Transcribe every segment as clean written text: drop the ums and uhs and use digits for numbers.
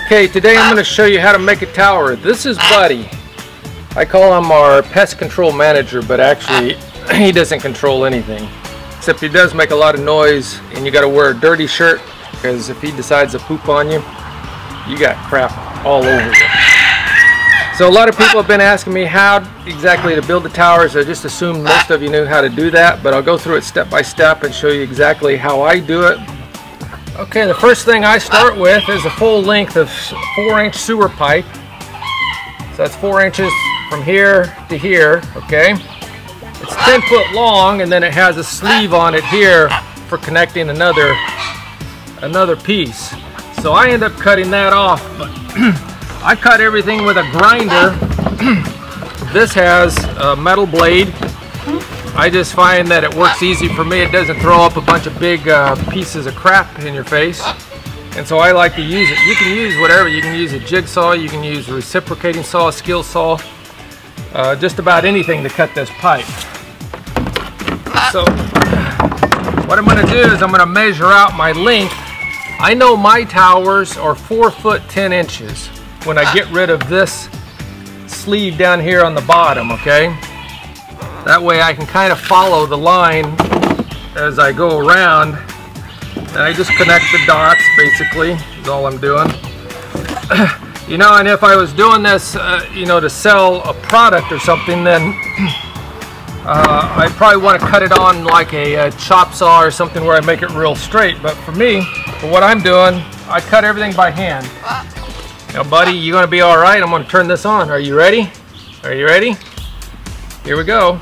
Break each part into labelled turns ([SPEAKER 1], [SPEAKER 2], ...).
[SPEAKER 1] Okay, today I'm going to show you how to make a tower. This is Buddy. I call him our pest control manager, but actually he doesn't control anything. Except he does make a lot of noise, and you got to wear a dirty shirt, because if he decides to poop on you, you got crap all over you. So a lot of people have been asking me how exactly to build the towers. I just assumed most of you knew how to do that, but I'll go through it step by step and show you exactly how I do it. Okay, the first thing I start with is a full length of 4-inch sewer pipe. So that's 4 inches from here to here, okay? It's 10 foot long, and then it has a sleeve on it here for connecting another piece. So I end up cutting that off, but I cut everything with a grinder. This has a metal blade. I just find that it works easy for me. It doesn't throw up a bunch of big pieces of crap in your face. And so I like to use it. You can use whatever. You can use a jigsaw, you can use a reciprocating saw, a skill saw, just about anything to cut this pipe. So what I'm going to do is I'm going to measure out my length. I know my towers are 4 foot 10 inches when I get rid of this sleeve down here on the bottom, okay? That way I can kind of follow the line as I go around, and I just connect the dots basically, is all I'm doing. You know, and if I was doing this, you know, to sell a product or something, then I'd probably want to cut it on like a chop saw or something where I make it real straight. But for me, for what I'm doing, I cut everything by hand. Now, buddy, you gonna be all right? I'm gonna turn this on. Are you ready? Are you ready? Here we go.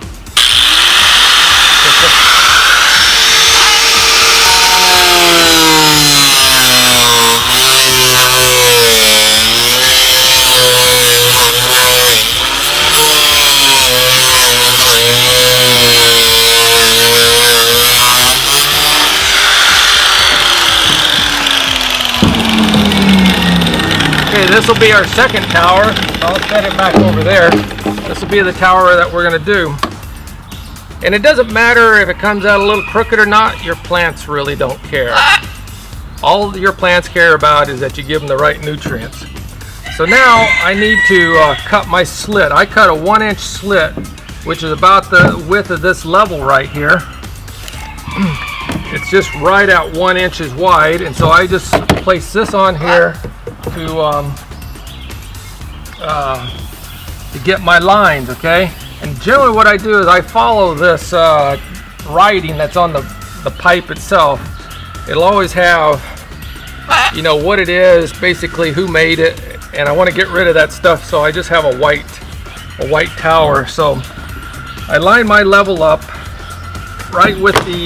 [SPEAKER 1] Okay, this will be our second tower. I'll set it back over there. This will be the tower that we're going to do. And it doesn't matter if it comes out a little crooked or not, your plants really don't care. All your plants care about is that you give them the right nutrients. So now I need to cut my slit. I cut a 1-inch slit, which is about the width of this level right here. It's just right at 1 inch wide, and so I just place this on here to get my lines, okay? And generally what I do is I follow this writing that's on the pipe itself. It'll always have, you know, what it is, basically who made it, and I want to get rid of that stuff, so I just have a white tower. So I line my level up right with the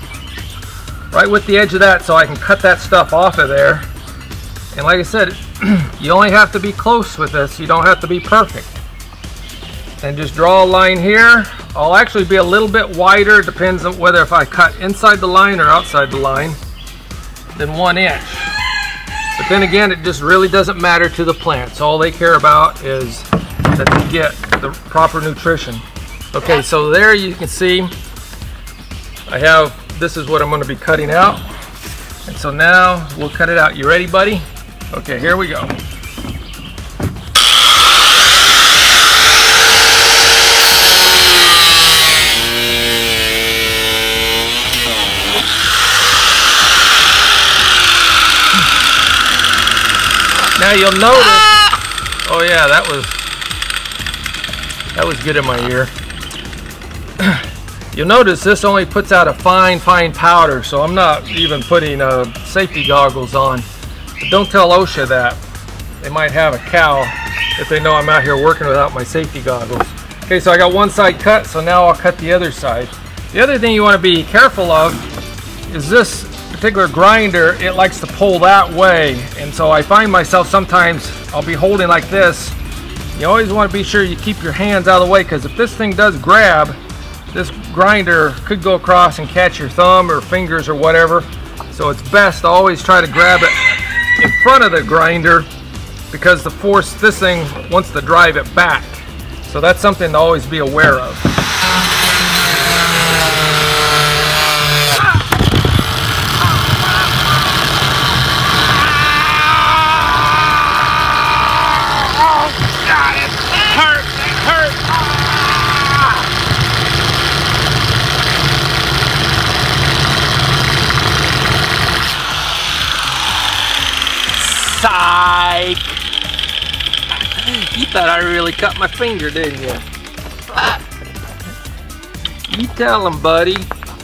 [SPEAKER 1] edge of that, so I can cut that stuff off of there. And like I said, you only have to be close with this. You don't have to be perfect. And just draw a line here. I'll actually be a little bit wider, depends on whether if I cut inside the line or outside the line, than 1 inch. But then again, it just really doesn't matter to the plants. All they care about is that they get the proper nutrition. Okay, so there you can see I have, this is what I'm going to be cutting out. And so now we'll cut it out. You ready, buddy? Okay, here we go. Now you'll notice, oh yeah, that was good in my ear. You'll notice this only puts out a fine powder, so I'm not even putting safety goggles on. But don't tell OSHA that. They might have a cow if they know I'm out here working without my safety goggles. Okay, so I got one side cut, so now I'll cut the other side. The other thing you want to be careful of is this particular grinder, it likes to pull that way, and so I find myself sometimes I'll be holding like this. You always want to be sure you keep your hands out of the way, because if this thing does grab, this grinder could go across and catch your thumb or fingers or whatever. So it's best to always try to grab it in front of the grinder, because the force, this thing wants to drive it back. So that's something to always be aware of. thought I really cut my finger, didn't you? You tell him, buddy.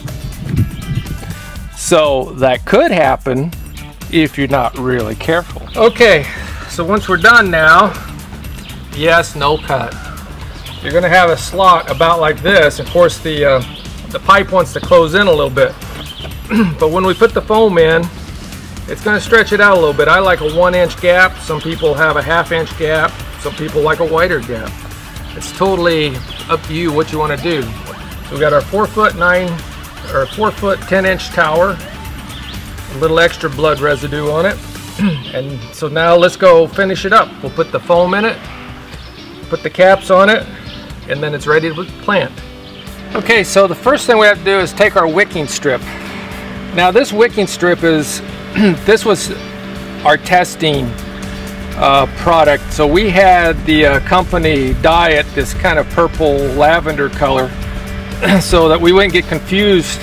[SPEAKER 1] So that could happen if you're not really careful. Okay, so once we're done now, yes, no cut. You're gonna have a slot about like this. Of course, the pipe wants to close in a little bit. But when we put the foam in, it's gonna stretch it out a little bit. I like a 1-inch gap. Some people have a 1/2-inch gap. Some people like a wider gap. It's totally up to you what you want to do. So we got our 4'9" or 4' 10" tower, a little extra blood residue on it. And so now let's go finish it up. We'll put the foam in it, put the caps on it, and then it's ready to plant. Okay, so the first thing we have to do is take our wicking strip. Now this wicking strip is, this was our testing product. So we had the company dye it this kind of purple lavender color so that we wouldn't get confused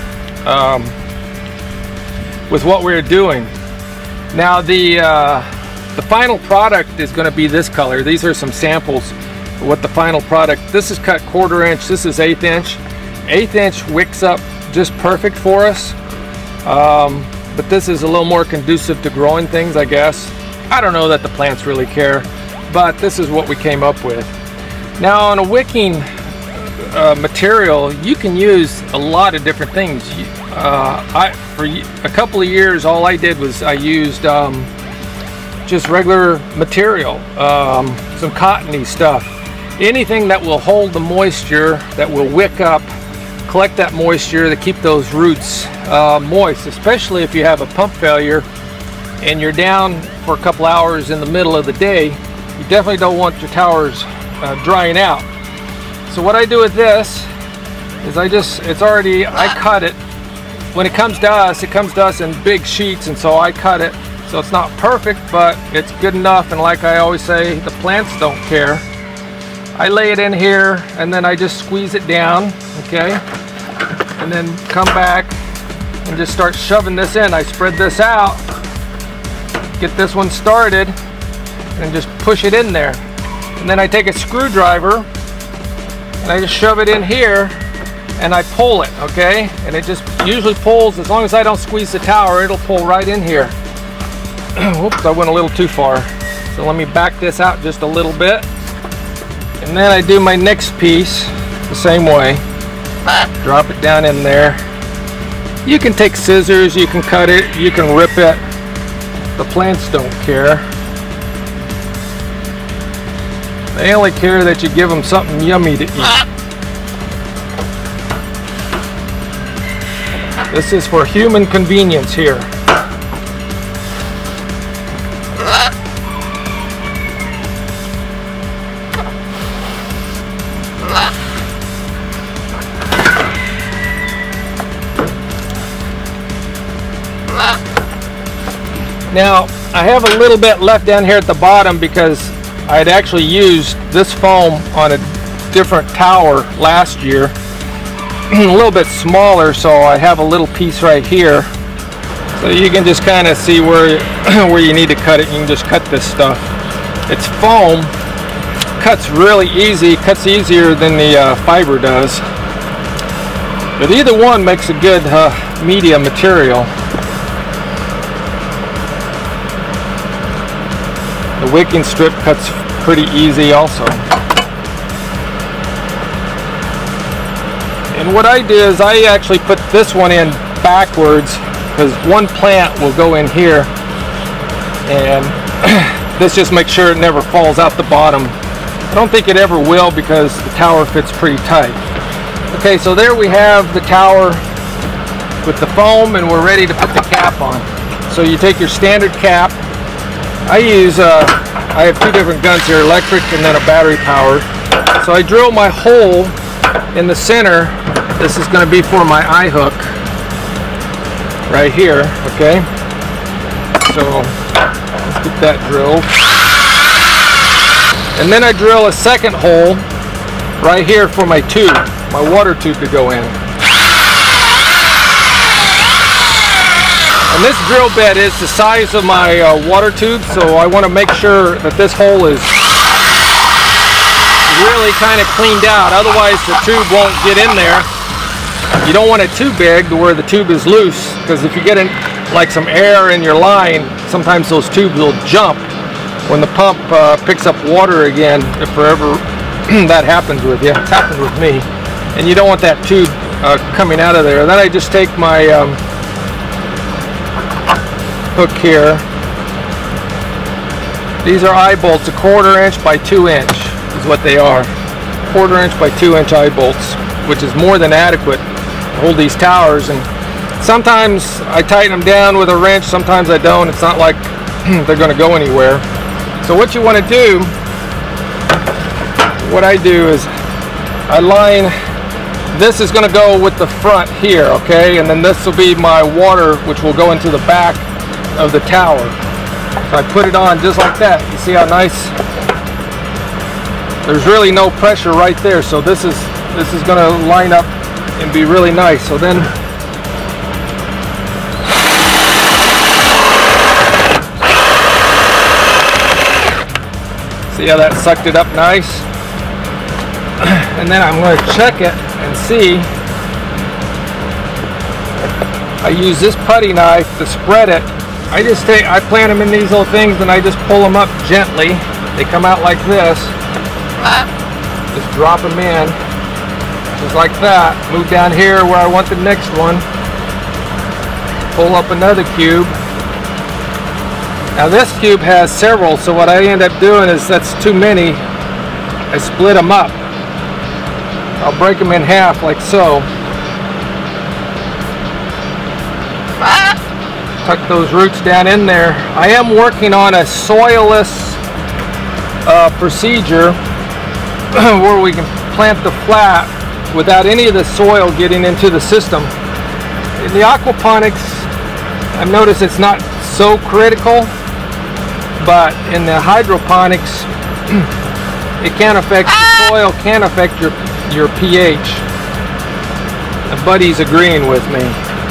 [SPEAKER 1] with what we were doing. Now the final product is going to be this color. These are some samples of what the final product. This is cut 1/4 inch. This is 1/8 inch. 1/8 inch wicks up just perfect for us. But this is a little more conducive to growing things, I guess. I don't know that the plants really care, but this is what we came up with. Now on a wicking material, you can use a lot of different things. For a couple of years, all I did was I used just regular material, some cottony stuff. Anything that will hold the moisture, that will wick up, collect that moisture, to keep those roots moist, especially if you have a pump failure and you're down for a couple hours in the middle of the day. You definitely don't want your towers drying out. So what I do with this is I cut it. When it comes to us in big sheets, and so I cut it. So it's not perfect, but it's good enough, and like I always say, the plants don't care. I lay it in here and then I just squeeze it down, okay? And then come back and just start shoving this in. I spread this out, get this one started, and just push it in there. And then I take a screwdriver and I just shove it in here and I pull it, okay? And it just usually pulls, as long as I don't squeeze the tower, it'll pull right in here. Whoops, I went a little too far. So let me back this out just a little bit. And then I do my next piece the same way. Drop it down in there. You can take scissors, you can cut it, you can rip it. The plants don't care. They only care that you give them something yummy to eat. This is for human convenience here. Now, I have a little bit left down here at the bottom because I had actually used this foam on a different tower last year. A little bit smaller, so I have a little piece right here. So you can just kind of see where you need to cut it. You can just cut this stuff. It's foam, cuts really easy, cuts easier than the fiber does. But either one makes a good media material. The wicking strip cuts pretty easy also. And what I do is I actually put this one in backwards because one plant will go in here, and this just makes sure it never falls out the bottom. I don't think it ever will because the tower fits pretty tight. Okay, so there we have the tower with the foam, and we're ready to put the cap on. So you take your standard cap. I have two different guns here, electric and then a battery powered. So I drill my hole in the center. This is going to be for my eye hook right here, okay? So let's get that drilled. And then I drill a second hole right here for my tube, my water tube to go in. And this drill bit is the size of my water tube, so I want to make sure that this hole is really kind of cleaned out. Otherwise the tube won't get in there. You don't want it too big to where the tube is loose, because if you get in like some air in your line, sometimes those tubes will jump when the pump picks up water again, if forever that happens with you. It's happened with me. And you don't want that tube coming out of there. Then I just take my hook here. These are eye bolts, 1/4 inch by 2 inch is what they are. 1/4 inch by 2 inch eye bolts, which is more than adequate to hold these towers. And sometimes I tighten them down with a wrench, sometimes I don't. It's not like they're going to go anywhere. So what you want to do, what I do is I line, this is going to go with the front here, okay, and then this will be my water, which will go into the back of the tower. So I put it on just like that. You see how nice? There's really no pressure right there, so this is going to line up and be really nice. So then see how that sucked it up nice? And then I'm going to check it and see. I use this putty knife to spread it. I plant them in these little things and I just pull them up gently. They come out like this. Just drop them in, just like that. Move down here where I want the next one. Pull up another cube. Now this cube has several, so what I end up doing is, that's too many, I split them up. I'll break them in half like so. Tuck those roots down in there. I am working on a soilless procedure where we can plant the flat without any of the soil getting into the system. In the aquaponics, I've noticed it's not so critical, but in the hydroponics, it can affect the soil, can affect your pH. And Buddy's agreeing with me.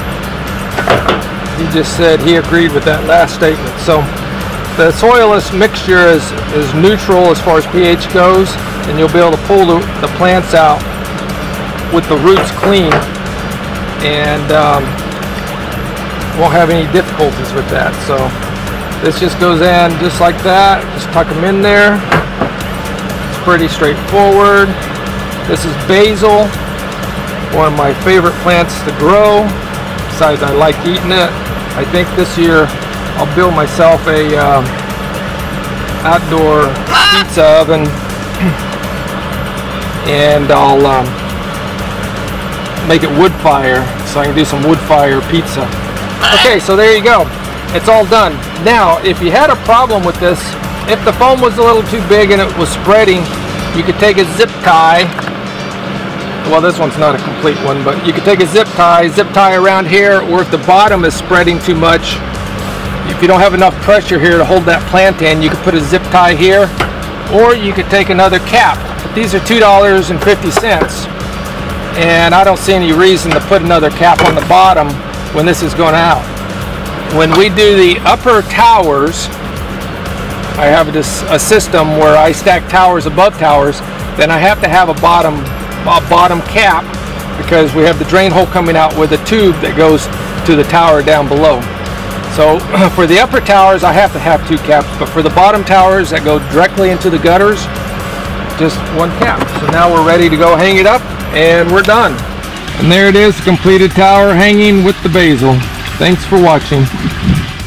[SPEAKER 1] He just said he agreed with that last statement. So the soilless mixture is neutral as far as pH goes, and you'll be able to pull the plants out with the roots clean, and won't have any difficulties with that. So this just goes in just like that. Just tuck them in there. It's pretty straightforward. This is basil, one of my favorite plants to grow. Besides, I like eating it. I think this year I'll build myself a outdoor pizza oven, and I'll make it wood fire, so I can do some wood fire pizza. Okay, so there you go. It's all done. Now, if you had a problem with this, if the foam was a little too big and it was spreading, you could take a zip tie. Well, this one's not a complete one, but you could take a zip tie around here, or if the bottom is spreading too much, if you don't have enough pressure here to hold that plant in, you could put a zip tie here, or you could take another cap. But these are $2.50, and I don't see any reason to put another cap on the bottom when this is going out. When we do the upper towers, I have a system where I stack towers above towers, then I have to have a bottom cap, because we have the drain hole coming out with a tube that goes to the tower down below. So for the upper towers I have to have 2 caps, but for the bottom towers that go directly into the gutters, just 1 cap. So now we're ready to go hang it up, and we're done. And there it is, the completed tower hanging with the basil. Thanks for watching.